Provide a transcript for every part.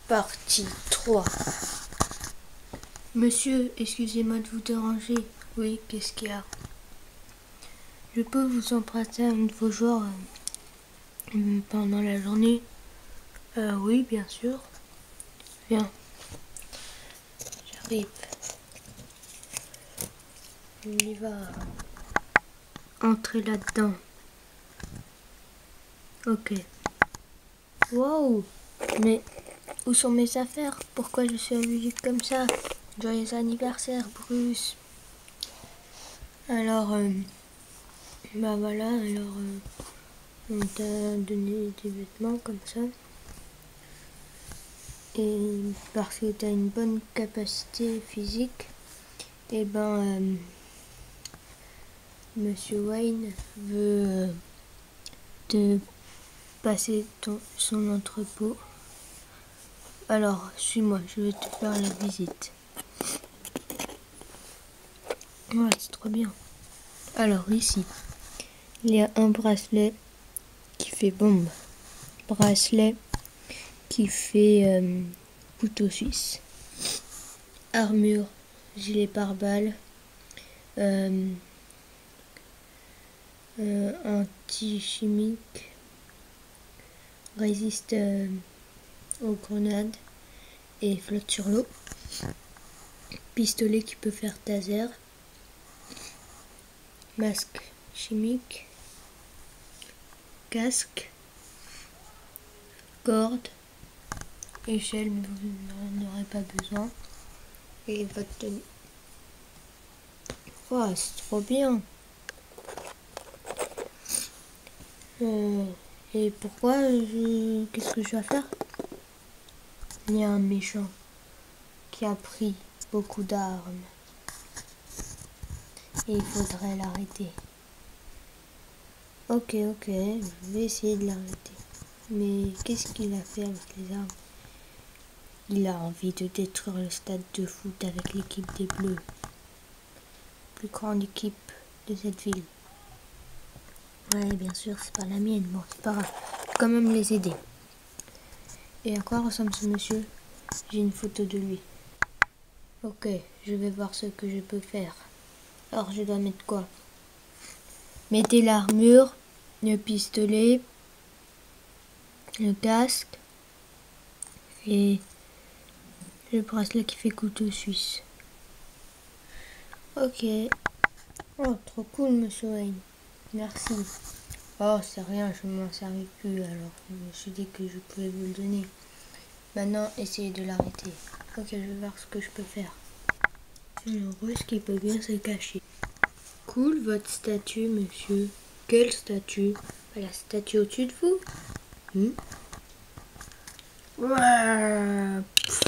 Partie 3. Monsieur, excusez-moi de vous déranger. Oui, qu'est-ce qu'il y a? Je peux vous emprunter un de vos joueurs pendant la journée? Oui, bien sûr. Viens. J'arrive. On y va. Entrez là-dedans. Ok. Wow! Mais où sont mes affaires? Pourquoi je suis habillée comme ça? Joyeux anniversaire, Bruce. Alors, bah voilà, alors on t'a donné des vêtements comme ça. Et parce que t'as une bonne capacité physique, et ben Monsieur Wayne veut te passer son entrepôt. Alors, suis-moi, je vais te faire la visite. Ouais, c'est trop bien. Alors, ici, il y a un bracelet qui fait bombe. Bracelet qui fait couteau suisse. Armure, gilet pare-balles. Anti-chimique. Résiste aux grenades et flotte sur l'eau. Pistolet qui peut faire taser. Masque chimique. Casque. Corde. Échelle, mais vous n'en aurez pas besoin. Et votre tenue. Oh, c'est trop bien. Et pourquoi qu'est-ce que je dois faire? Il y a un méchant qui a pris beaucoup d'armes. Et il faudrait l'arrêter. Ok, je vais essayer de l'arrêter. Mais qu'est-ce qu'il a fait avec les armes? Il a envie de détruire le stade de foot avec l'équipe des Bleus. Plus grande équipe de cette ville. Ouais, bien sûr, c'est pas la mienne. Bon, c'est pas grave. Je vais quand même les aider. Et à quoi ressemble ce monsieur? J'ai une photo de lui. Ok, je vais voir ce que je peux faire. Alors, je dois mettre quoi? Mettez l'armure, le pistolet, le casque et le bracelet qui fait couteau suisse. Ok. Oh, trop cool, monsieur Wayne. Merci. Oh, c'est rien, je m'en servais plus, alors je me suis dit que je pouvais vous le donner. Maintenant, essayez de l'arrêter. Ok, je vais voir ce que je peux faire. Alors, où est-ce qu'il peut bien se cacher? Cool, votre statue, monsieur. Quelle statue? La statue au-dessus de vous? Ouais.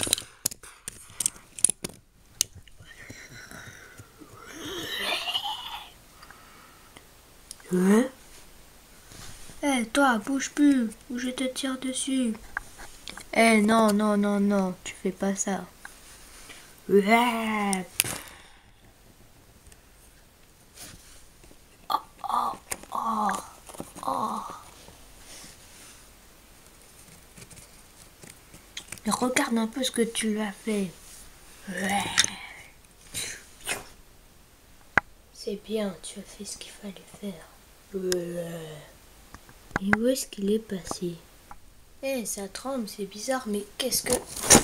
Hein? Eh, toi, bouge plus, ou je te tire dessus. Eh, non, tu fais pas ça. Ouais. Oh. Mais regarde un peu ce que tu lui as fait. Ouais. C'est bien, tu as fait ce qu'il fallait faire. Ouais. Et où est-ce qu'il est passé? Eh, ça tremble, c'est bizarre, mais qu'est-ce que...